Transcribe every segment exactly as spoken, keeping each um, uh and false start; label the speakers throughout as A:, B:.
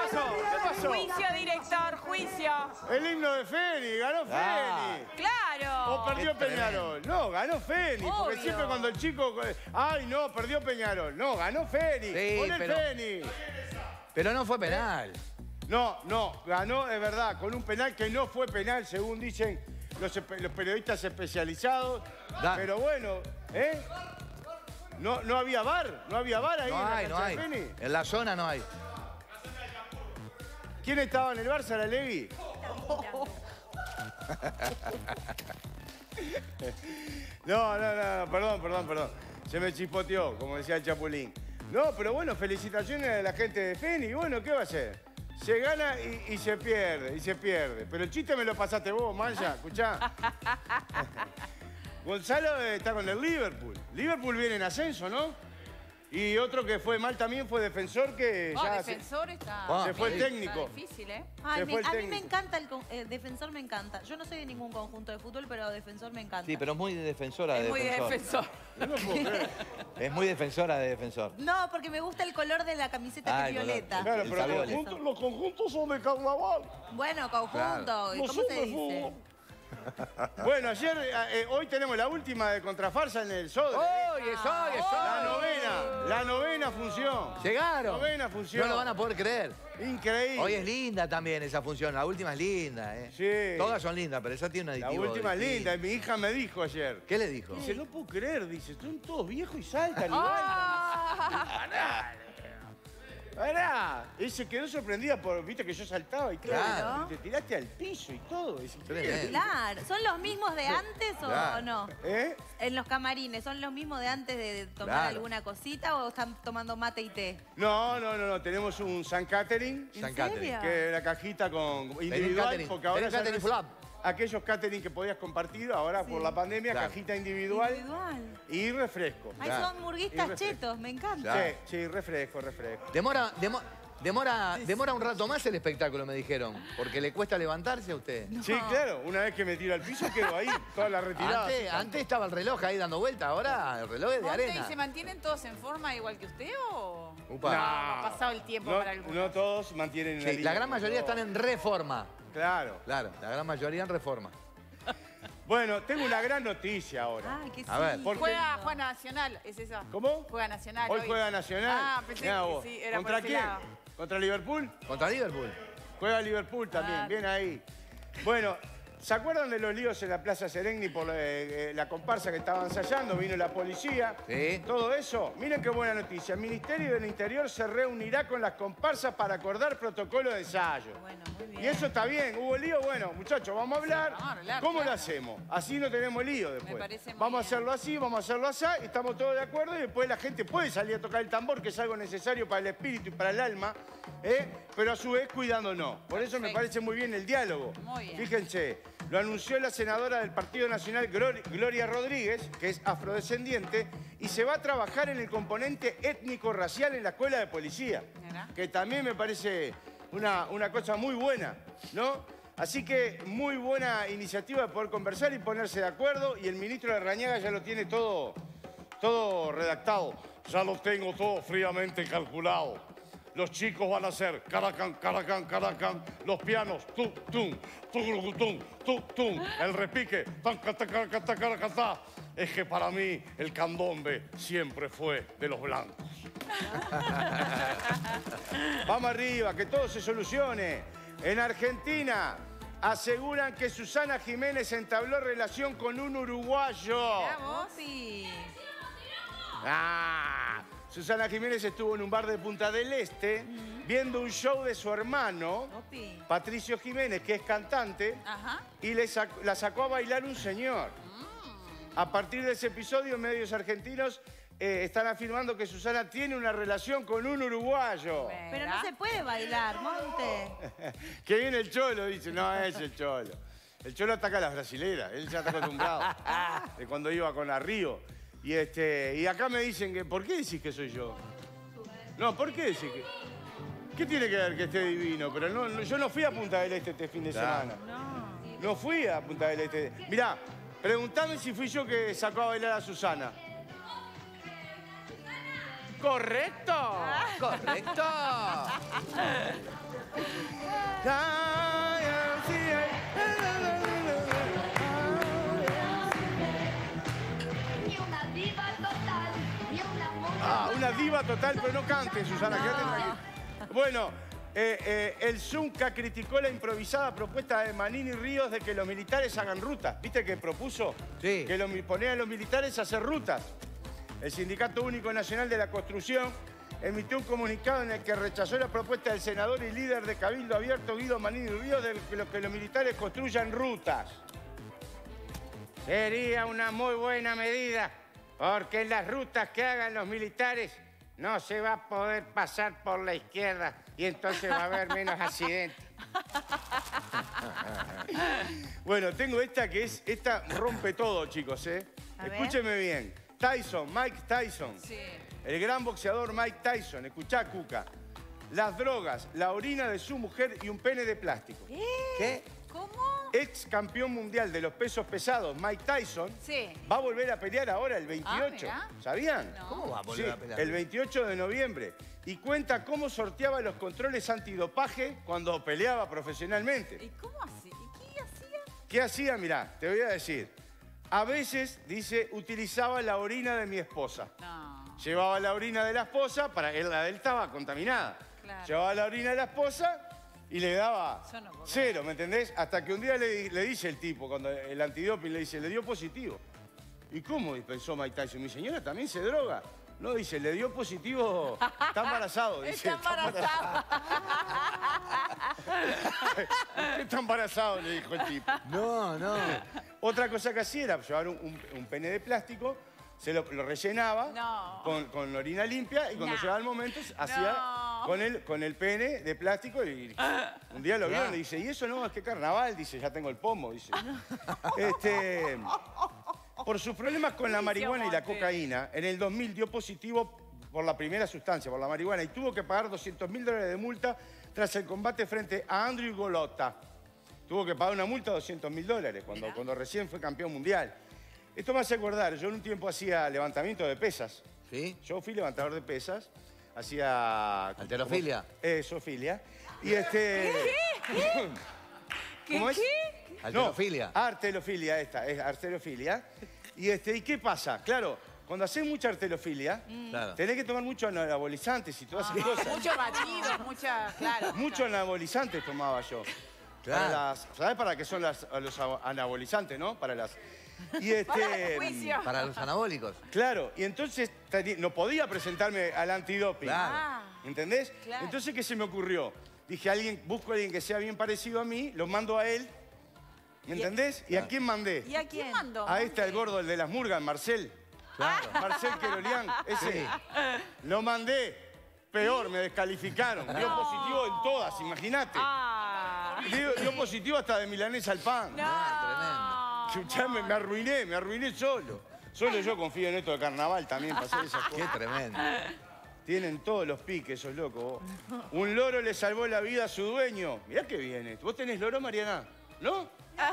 A: pasó? ¿Qué pasó?
B: Juicio, director, juicio.
A: El himno de Fénix, ganó
C: Ah.
A: Fénix.
B: Claro.
A: O perdió
C: Qué
A: Peñarol. No, ganó Fénix. Porque
B: Obvio.
A: siempre cuando el chico... Ay, no, perdió Peñarol. No, ganó Fénix.
C: Sí,
A: Con el
C: pero-
A: Fénix.
C: Pero no fue penal.
A: No, no, ganó, es verdad, con un penal que no fue penal, según dicen los, espe- los periodistas especializados.
C: Da.
A: Pero bueno, ¿eh? No, no había V A R, no había V A R ahí
C: No
A: en la
C: hay, no
A: cancha
C: hay.
A: de Fénix.
C: En la zona no hay.
A: ¿Quién estaba en el Barça, la Levi? No, no, no, no, perdón, perdón, perdón. Se me chispoteó, como decía el Chapulín. No, pero bueno, felicitaciones a la gente de Fénix. Bueno, ¿qué va a hacer? Se gana y, y se pierde, y se pierde. Pero el chiste me lo pasaste vos, Mancha, escuchá. Gonzalo está con el Liverpool. Liverpool viene en ascenso, ¿no? Y otro que fue mal también fue Defensor, que
B: Oh,
A: ya se,
B: defensor está...
C: Ah,
A: se fue el
C: sí.
A: técnico.
B: Está difícil, ¿eh?
D: Ay,
A: Se
D: me-
A: fue el
D: a mí me
A: técnico.
D: encanta el, con- el Defensor, me encanta. Yo no soy de ningún conjunto de fútbol, pero Defensor me encanta.
C: Sí, pero es muy defensora de
B: Es muy de
C: defensor.
B: defensor.
A: No lo puedo creer.
C: Es muy defensora de defensor.
D: No, porque me gusta el color de la camiseta
C: Ah,
D: que es
C: el color.
D: violeta.
A: Claro,
C: El
A: pero los
C: Savioli.
A: conjuntos, los conjuntos son de carnaval.
D: Bueno, conjunto.
C: Claro.
D: ¿Y
A: No
D: cómo
A: son
D: se
A: de
D: dice?
A: fútbol. Bueno, ayer, eh, hoy tenemos la última de Contrafarsa en el Sodre.
C: ¡Hoy es hoy, es
A: La
C: hoy!
A: novena, la novena función.
C: Llegaron.
A: Novena función.
C: No lo van a poder creer.
A: Increíble.
C: Hoy es linda también esa función. La última es linda, ¿eh?
A: Sí.
C: Todas son lindas, pero esa tiene un
A: La
C: aditivo
A: última es
C: distinto.
A: linda. Mi hija me dijo ayer.
C: ¿Qué le dijo?
A: Dice, no puedo creer, dice, son todos viejos y saltan igual.
B: Ah.
A: Pará. Y se quedó sorprendida por, viste que yo saltaba y todo.
C: Claro.
A: Y te tiraste al piso y todo. Es increíble.
C: Tremendo.
D: Claro. ¿Son los mismos de antes o
C: Claro.
D: no?
A: ¿Eh?
D: En los camarines, ¿son los mismos de antes de tomar
C: Claro.
D: alguna cosita o están tomando mate y té?
A: No, no, no, no. Tenemos un San Catering.
D: ¿En
C: San
D: serio?
C: Catering.
A: Que la cajita con individual,
C: catering.
A: porque ahora
C: Tenés
A: ya
C: catering
A: no es-
C: flap.
A: aquellos catering que podías compartir, ahora por la pandemia,
C: Claro.
A: cajita individual,
D: Individual.
A: y refresco.
D: Ay,
C: Claro.
D: son
A: Y
D: murguistas
A: refresco.
D: chetos, me encanta.
C: Claro.
A: Sí, sí, refresco, refresco.
C: Demora, demo- demora, demora un rato más el espectáculo, me dijeron. Porque le cuesta levantarse a usted.
A: Sí, claro, una vez que me tiro al piso quedo ahí, toda la retirada.
C: Antes, antes estaba el reloj ahí dando vuelta, ahora el reloj es de
B: Monte, ¿y
C: arena.
B: se mantienen todos en forma igual que usted o...?
C: Upa.
B: No, ha pasado el tiempo
A: No,
B: para algunos.
A: no todos mantienen una
C: Sí,
A: línea,
C: la gran mayoría
A: pero-
C: están en reforma.
A: Claro.
C: Claro, la gran mayoría en reforma.
A: Bueno, tengo una gran noticia ahora.
D: Ay, qué
C: A ver.
D: sí,
A: ¿Por qué?
B: Juega, juega Nacional, ¿es esa?
A: ¿Cómo?
B: Juega Nacional
A: Hoy juega Nacional.
B: Ah, pensé
A: Mirá
B: que
A: vos.
B: sí, era
A: ¿Contra
B: por ese
A: quién?
B: lado.
A: ¿Contra Liverpool?
C: Contra Liverpool.
A: Juega Liverpool también,
B: Ah.
A: bien ahí. Bueno, ¿se acuerdan de los líos en la Plaza Serengni por eh, eh, la comparsa que estaba ensayando? Vino la policía.
C: Sí.
A: Todo eso. Miren qué buena noticia. El Ministerio del Interior se reunirá con las comparsas para acordar protocolo de ensayo.
D: Bueno, muy bien.
A: Y eso está bien. ¿Hubo lío? Bueno, muchachos, vamos a hablar.
B: vamos a hablar,
A: ¿Cómo
B: claro.
A: lo hacemos? Así no tenemos lío después.
B: Me parece muy
A: vamos a
B: bien.
A: hacerlo así, vamos a hacerlo así. Estamos todos de acuerdo y después la gente puede salir a tocar el tambor, que es algo necesario para el espíritu y para el alma, ¿eh? Pero a su vez cuidándonos. Por eso me
B: Perfecto.
A: parece muy bien el diálogo.
B: Muy bien.
A: Fíjense, lo anunció la senadora del Partido Nacional, Glor- Gloria Rodríguez, que es afrodescendiente, y se va a trabajar en el componente étnico-racial en la escuela de policía,
B: Mirá.
A: que también me parece una, una cosa muy buena, ¿no? Así que muy buena iniciativa de poder conversar y ponerse de acuerdo, y el ministro de Rañaga ya lo tiene todo, todo redactado. Ya lo tengo todo fríamente calculado. Los chicos van a hacer caracán, caracán, caracán. Los pianos, tum, tum, tum, tum, tum, tum. El repique, tan, cata, cata, cata, cata. Es que para mí el candombe siempre fue de los blancos. Vamos arriba, que todo se solucione. En Argentina aseguran que Susana Jiménez entabló relación con un uruguayo.
B: Mirá vos.
D: Sí.
A: Ah, Susana Jiménez estuvo en un bar de Punta del Este viendo un show de su hermano,
D: Opi.
A: Patricio Jiménez, que es cantante,
B: Ajá.
A: y le sac- la sacó a bailar un señor. A partir de ese episodio, medios argentinos eh, están afirmando que Susana tiene una relación con un uruguayo.
D: Pero no se puede bailar, Monte.
A: Que viene el Cholo, dice. No es el Cholo. El Cholo ataca a las brasileras. Él ya está acostumbrado. De cuando iba con la Río. Y, este, y acá me dicen que... ¿Por qué decís que soy yo? No, ¿por qué decís que...? ¿Qué tiene que ver que esté divino? Pero no, no- yo no fui a Punta del Este este fin de
C: Claro.
A: semana. No fui a Punta del Este. Mirá, preguntame si fui yo que sacó a bailar a Susana. ¡Correcto!
C: Correcto.
A: diva total, pero no cante, Susana, quédate tranquila. Bueno, eh, eh, el Zunca criticó la improvisada propuesta de Manini Ríos de que los militares hagan rutas. ¿Viste que propuso?
C: Sí.
A: Que los, poner a los militares a hacer rutas. El Sindicato Único Nacional de la Construcción emitió un comunicado en el que rechazó la propuesta del senador y líder de Cabildo Abierto, Guido Manini Ríos, de que los, que los militares construyan rutas. Sería una muy buena medida, porque en las rutas que hagan los militares no se va a poder pasar por la izquierda y entonces va a haber menos accidentes. Bueno, tengo esta que es, esta rompe todo, chicos, ¿eh?
D: A ver.
A: Escúcheme bien. Tyson, Mike Tyson.
B: Sí.
A: El gran boxeador Mike Tyson. Escuchá, Cuca. Las drogas, la orina de su mujer y un pene de plástico.
B: ¿Qué?
C: ¿Qué?
B: ¿Cómo?
A: Ex campeón mundial de los pesos pesados, Mike Tyson,
B: Sí.
A: va a volver a pelear ahora el veintiocho.
B: Ah,
A: ¿Sabían?
B: No.
C: ¿Cómo va a volver
A: Sí,
C: a pelear?
A: el veintiocho de noviembre. Y cuenta cómo sorteaba los controles antidopaje cuando peleaba profesionalmente.
B: ¿Y cómo así? ¿Y qué hacía?
A: ¿Qué hacía? Mirá, te voy a decir. A veces, dice, utilizaba la orina de mi esposa.
B: No.
A: Llevaba la orina de la esposa, para él la de él estaba contaminada.
B: Claro.
A: Llevaba la orina de la esposa y le daba
B: Yo no puedo
A: cero, ¿me entendés? Hasta que un día le, le dice el tipo, cuando el antidoping le dice, le dio positivo. ¿Y cómo? Pensó Mike Tyson. Mi señora también se droga. No, dice, le dio positivo, está embarazado. Dice,
B: Está embarazada.
A: ¿Qué está embarazado? Le dijo el tipo.
C: No, no.
A: Otra cosa que hacía era llevar un, un- un pene de plástico, se lo, lo rellenaba
B: No.
A: con, con orina limpia y cuando
B: No.
A: llegaba el momento hacía
B: No.
A: con el, con el pene de plástico y un día lo vieron y dice, y eso no, es que carnaval, dice, ya tengo el pomo, dice. Este, por sus problemas con la marihuana y la
B: Monte.
A: cocaína, en el dos mil dio positivo por la primera sustancia, por la marihuana, y tuvo que pagar doscientos mil dólares de multa tras el combate frente a Andrew Golota. Tuvo que pagar una multa de doscientos mil dólares cuando,
B: Mirá.
A: cuando recién fue campeón mundial. Esto me hace acordar, yo en un tiempo hacía levantamiento de pesas.
C: ¿Sí?
A: Yo fui levantador de pesas, hacía...
C: ¿Halterofilia?
A: Eh, zoofilia. Y este...
B: ¿Qué?
A: ¿Cómo es?
B: ¿Qué?
C: Halterofilia.
A: No, arterofilia esta, es arterofilia. Y, este, ¿y qué pasa? Claro, cuando haces mucha arterofilia,
C: Claro.
A: tenés que tomar muchos anabolizantes y todas esas cosas.
B: Muchos batidos, mucha, claro.
A: Muchos anabolizantes tomaba yo.
C: Claro.
A: Para las, ¿sabés para qué son las, los anabolizantes, no? Para las... Y este...
B: Juicio.
C: Para los anabólicos.
A: Claro, y entonces teni- no podía presentarme al antidoping.
C: Claro.
B: Ah.
A: ¿Entendés?
B: Claro.
A: Entonces, ¿qué se me ocurrió? Dije, alguien, busco a alguien que sea bien parecido a mí, lo mando a él. ¿Me entendés? ¿Y a quién mandé?
B: ¿Y a quién mandó?
A: A este, al gordo, el de las murgas, Marcel.
C: Claro.
A: Marcel Querolián, ese.
C: Sí.
A: Lo mandé. Peor, me descalificaron. Dio positivo en todas, imagínate.
B: Ah.
A: Dio, dio positivo hasta de milanesa al pan.
B: No.
A: Escuchame, me arruiné, me arruiné solo. Solo yo confío en esto de carnaval también para hacer esas
C: Qué
A: cosas.
C: tremendo.
A: Tienen todos los piques, esos locos. vos. Un loro le salvó la vida a su dueño. Mirá qué viene. ¿Vos tenés loro, Mariana? ¿No?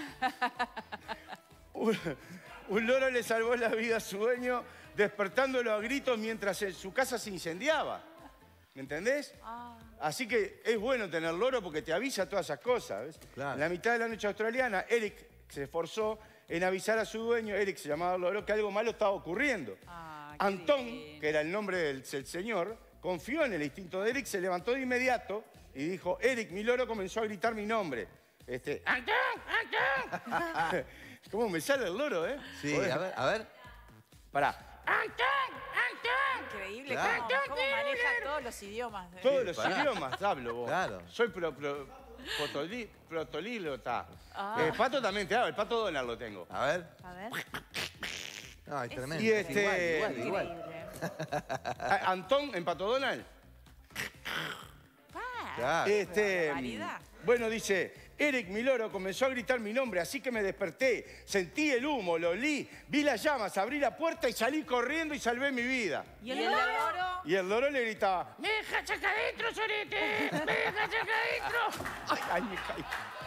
A: un, un loro le salvó la vida a su dueño despertándolo a gritos mientras en su casa se incendiaba. ¿Me entendés? Así que es bueno tener loro porque te avisa todas esas cosas. ¿ves?
C: Claro.
A: En la mitad de la noche australiana, Eric se esforzó en avisar a su dueño, Eric se llamaba el loro, que algo malo estaba ocurriendo.
B: Ah, qué
A: Antón,
B: lindo.
A: que era el nombre del, del señor, confió en el instinto de Eric, se levantó de inmediato y dijo, Eric, mi loro comenzó a gritar mi nombre. Este, ¡Antón! ¡Antón! ¿Cómo me sale el loro, eh?
C: Sí,
A: Joder.
C: a ver, a ver.
A: Pará. ¡Antón! ¡Antón!
B: Increíble
C: Claro.
B: cómo, cómo maneja todos los idiomas. de-
A: Todos los
C: pará.
A: idiomas hablo vos.
C: Claro.
A: Soy pro, pro, protoli- protolíglota.
B: Ah.
A: Eh, pato también te hago, el pato Donald lo tengo.
C: A ver.
D: A ver.
C: No, es tremendo.
A: Y este-
C: Igual, igual, igual.
B: Increíble.
A: Ah, Antón en pato Donald.
B: Pa,
C: Claro.
A: Este,
B: barbaridad.
A: bueno, dice, Eric, mi loro, comenzó a gritar mi nombre, así que me desperté, sentí el humo, lo olí, vi las llamas, abrí la puerta y salí corriendo y salvé mi vida.
D: ¿Y
B: ¿Y
D: el
B: el
D: loro?
B: loro?
A: Y el loro le gritaba, ¡me dejas acá adentro, Sorete! ¡Me dejas acá adentro! Ay, ay, me caí.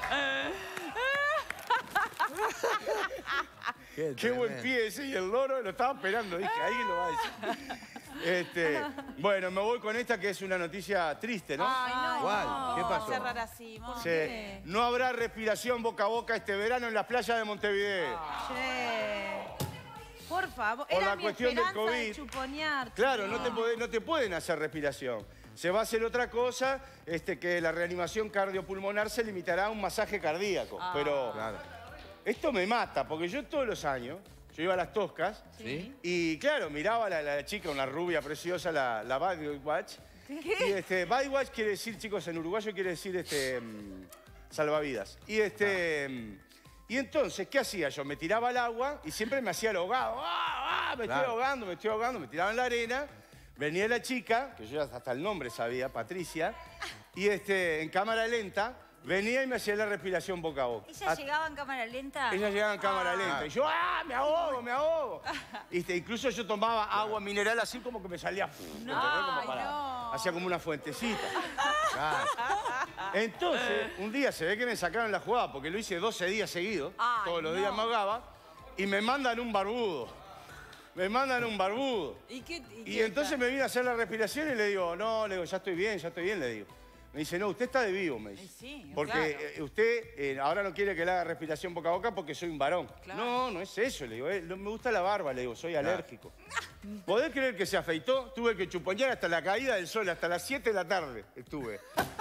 C: Qué,
A: Qué buen
C: tremendo.
A: pie ese y el loro lo estaba esperando, dije, alguien lo va a decir. Este, bueno, me voy con esta que es una noticia triste, ¿no?
B: Ay, no.
C: ¿Cuál?
B: no,
C: ¿Qué pasó?
B: Cerrar así, Mon.
A: Sí.
D: qué?
A: No habrá respiración boca a boca este verano en las playas de Montevideo.
D: Che. Por favor,
A: Por
D: era
A: la
D: mi
A: cuestión del
D: esperanza de
A: COVID.
D: chuponear.
A: Claro, no
D: chicos.
A: te, podés- no te pueden hacer respiración. Se va a hacer otra cosa, este, que la reanimación cardiopulmonar se limitará a un masaje cardíaco.
B: Ah.
A: Pero
C: Claro.
A: esto me mata, porque yo todos los años, yo iba a las Toscas,
C: ¿Sí?
A: y claro, miraba a la, la chica, una rubia preciosa, la, la Badwatch. Y este, Badwatch quiere decir, chicos, en uruguayo quiere decir este, mm, salvavidas. Y este... mm, Y entonces, ¿qué hacía yo? Me tiraba al agua y siempre me hacía el ahogado. ¡Ah, ah! Me estoy
C: Claro.
A: ahogando, me estoy ahogando. Me tiraba en la arena. Venía la chica, que yo hasta el nombre sabía, Patricia, y este, en cámara lenta, venía y me hacía la respiración boca a boca.
E: ¿Ella
A: Hasta-
E: llegaba en cámara lenta?
A: ella llegaba en cámara
E: Ah.
A: lenta. Y yo, ¡ah! Me ahogo, me ahogo. Este, incluso yo tomaba agua mineral así como que me salía. ¿entendés? Como
B: Ay,
A: para-
B: no.
A: Hacía como una fuentecita.
C: Claro.
A: Entonces, un día se ve que me sacaron la jugada porque lo hice doce días seguidos.
B: Ay,
A: todos los
B: no.
A: días me ahogaba. Y me mandan un barbudo. Me mandan un barbudo.
B: ¿Y qué?
A: Y entonces me vine a hacer la respiración y le digo, no, le digo, ya estoy bien, ya estoy bien, le digo. Me dice, no, usted está de vivo, me dice.
B: Eh, sí,
A: porque
B: claro.
A: eh, usted eh, ahora no quiere que le haga respiración boca a boca porque soy un varón.
B: Claro.
A: No, no es eso, le digo. eh, no me gusta la barba, le digo, soy alérgico. ¿Podés creer que se afeitó? Tuve que chuponear hasta la caída del sol, hasta las siete de la tarde estuve.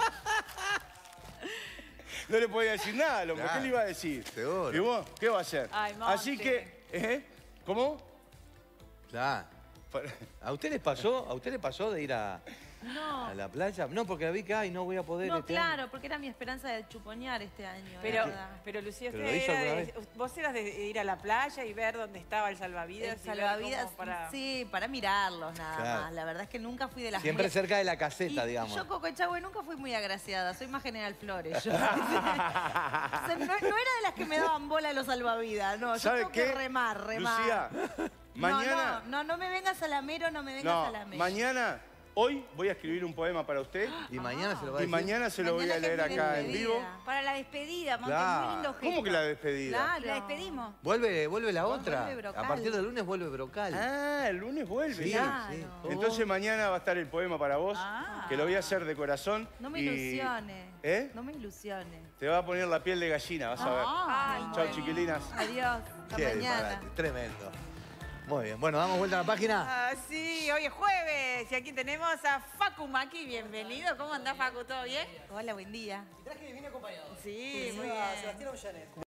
A: No le podía decir nada al hombre,
C: Claro.
A: ¿qué le iba a decir?
C: Seguro.
A: ¿Y vos? ¿Qué va a hacer?
B: Ay, Monte.
A: Así que, ¿eh? ¿Cómo?
C: Claro. ¿A usted les pasó, a usted le pasó de ir a,
D: No.
C: a la playa? No, porque la vi que, ay, no voy a poder
D: No,
C: este
D: claro,
C: año.
D: porque era mi esperanza de chuponear este año. la
B: Pero,
D: verdad.
B: pero Lucía,
C: ¿Pero
B: usted
C: lo hizo
B: era
C: alguna
B: de- vos eras de ir a la playa y ver dónde estaba el salvavidas.
D: El
B: y ver
D: salvavidas,
B: cómo para...
D: sí, para mirarlos nada
C: Claro.
D: más. La verdad es que nunca fui de las
C: Siempre
D: muy-
C: cerca de la caseta,
D: Y
C: digamos.
D: Yo, Coco Echagüe, nunca fui muy agraciada. Soy más General Flores. Yo. O sea, no, no era de las que me daban bola a los salvavidas. No, yo
A: ¿Sabe
D: tengo
A: qué?
D: que remar, remar.
A: Lucía, mañana...
D: No, no, no, no me vengas a Lamero, no me vengas
A: No,
D: a Lamero.
A: mañana, hoy voy a escribir un poema para usted
C: Y mañana se lo va a
A: y
C: decir.
A: mañana se lo voy
D: Mañana
A: a
D: que
A: leer
D: es mi
A: acá en
D: despedida.
A: vivo.
E: Para la despedida, Monte,
C: Claro.
E: muy lindo gesto.
A: ¿Cómo que la despedida?
D: Claro.
E: ¿La despedimos?
C: Vuelve, vuelve la otra.
D: Vuelve Brocal.
C: A partir del lunes vuelve Brocal.
A: Ah, el lunes vuelve.
C: Sí,
D: Claro.
C: sí.
A: Entonces mañana va a estar el poema para vos,
B: Ah.
A: que lo voy a hacer de corazón.
D: No me
A: y-
D: ilusiones.
A: ¿Eh?
D: No me ilusiones.
A: Te va a poner la piel de gallina, vas a ver.
B: Ay,
A: Chao,
B: bueno.
A: chiquilinas.
D: Adiós. Hasta
C: Qué
D: mañana.
C: disparate, tremendo. Muy bien, bueno, damos vuelta a la página.
B: Ah, sí, hoy es jueves y aquí tenemos a Facu Maki. Bienvenido. ¿Cómo andás, Facu? ¿Todo bien?
D: Hola, buen día.
B: Sí, muy bien.